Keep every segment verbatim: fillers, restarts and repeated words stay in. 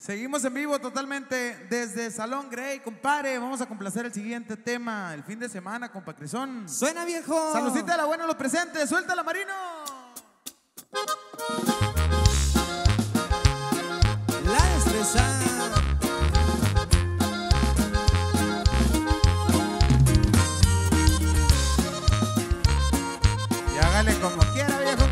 Seguimos en vivo totalmente desde Salón Grey, compadre. Vamos a complacer el siguiente tema, el fin de semana, compa Crisón. ¡Suena, viejo! Saludcita de la buena a los presentes. ¡Suéltala, Marino! La destreza. Y hágale como quiera, viejo.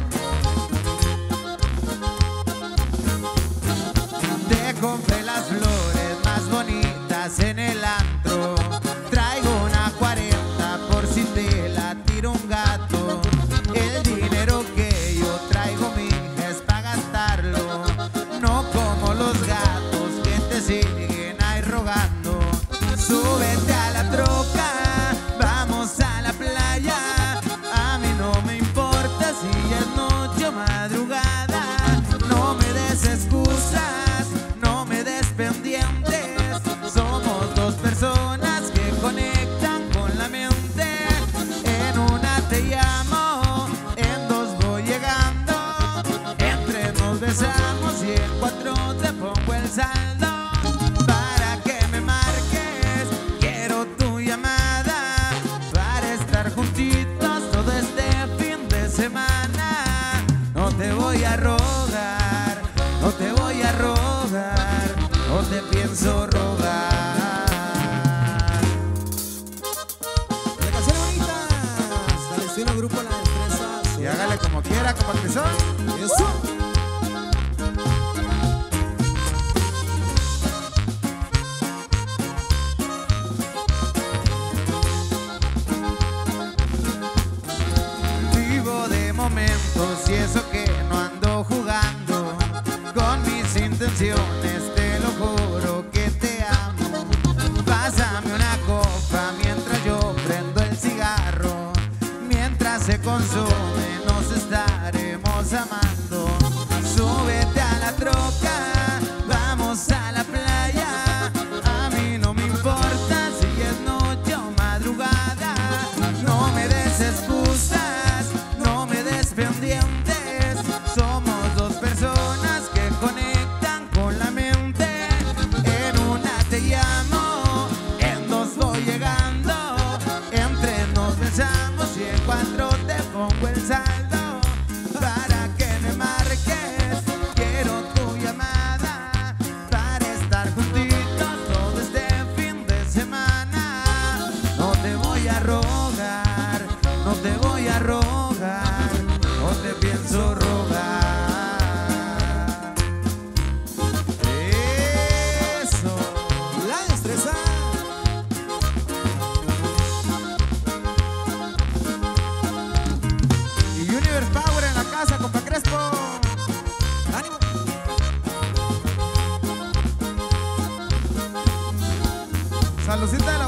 Te compré las flores más bonitas en el antro. Traigo una cuarenta por si te la tiro un gato. El dinero que yo traigo, mija, es para gastarlo. No como los gatos que te siguen ahí rogando. Súbete a la troca, vamos a la playa. A mí no me importa si ya es noche o madrugada. No me des excusas, no me des pendientes. Somos dos personas que conectan con la mente. En una te llamo, en dos voy llegando. En tres nos besamos y en cuatro te pongo el saldo. Para que me marques, quiero tu llamada. Para estar juntitos todo este fin de semana. No te voy a rogar, no te voy a rogar, no te pienso rogar. La canción bonita. Hasta el estilo grupo La Destreza. Y hágale como quiera, compa Crisón. Eso. Vivo de momentos y eso que no ando jugando con mis intenciones, te lo juro que te amo. Pásame una copa mientras yo prendo el cigarro. Mientras se consume nos estaremos amando. Súbete a la troca, vamos a la playa. A mí no me importa si es noche o madrugada. No me des excusas, no me des pendientes. Somos dos personas que conectan con la mente. En una te llamo, en dos voy llegando. En tres nos besamos y en cuatro te pongo el saldo. Para que me marques, quiero tu llamada. Para estar juntitos todo este fin de semana. No te voy a rogar, no te voy a rogar, no te pienso rogar. Eso. La Destreza. Y Universe Power en la casa, compa Crespo. ¡Ánimo! Saludcita de la